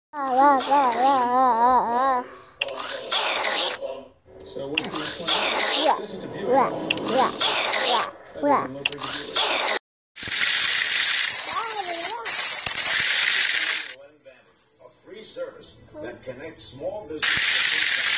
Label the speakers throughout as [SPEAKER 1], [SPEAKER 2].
[SPEAKER 1] So what's the next one? It says it's a Buick. A free service that connects small businesses.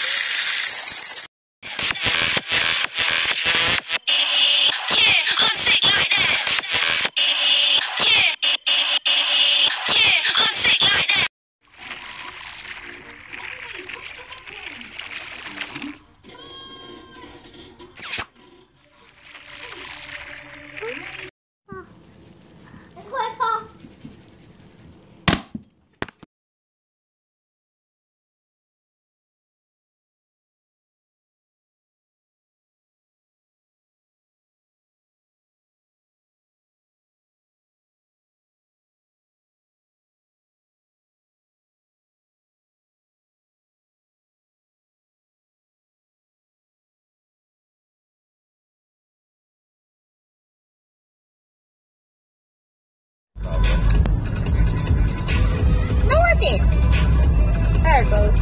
[SPEAKER 2] There it goes.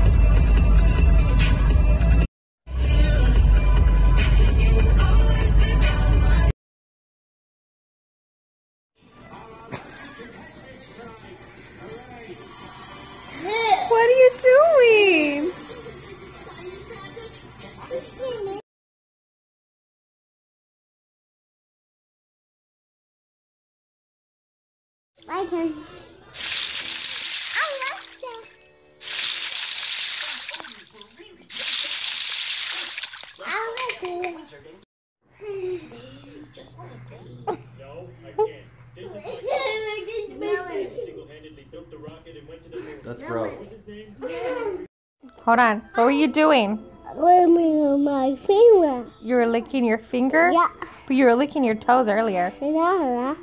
[SPEAKER 2] What are you doing?
[SPEAKER 3] My turn.
[SPEAKER 1] No, I can't. Single-handedly built the rocket and went to the moon.
[SPEAKER 4] That's gross.
[SPEAKER 2] Hold on. What were you doing?
[SPEAKER 3] Licking my finger.
[SPEAKER 2] You were licking your finger?
[SPEAKER 3] Yeah.
[SPEAKER 2] But you were licking your toes earlier.
[SPEAKER 3] Yeah.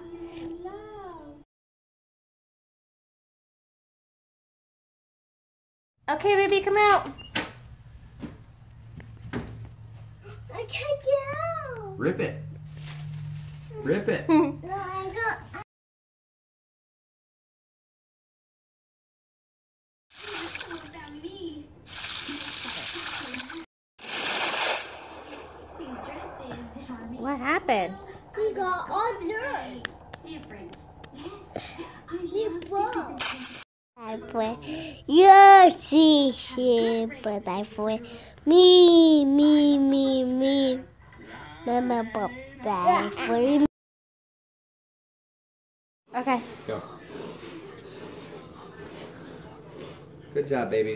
[SPEAKER 2] Okay, baby, come out.
[SPEAKER 3] I can't get out.
[SPEAKER 4] Rip it. Rip it.
[SPEAKER 3] No, I got.
[SPEAKER 2] What happened?
[SPEAKER 3] He got all dirt. I put Yoshi here, but I put me. Mama Pop died for me.
[SPEAKER 2] Okay.
[SPEAKER 4] Go. Good job, baby.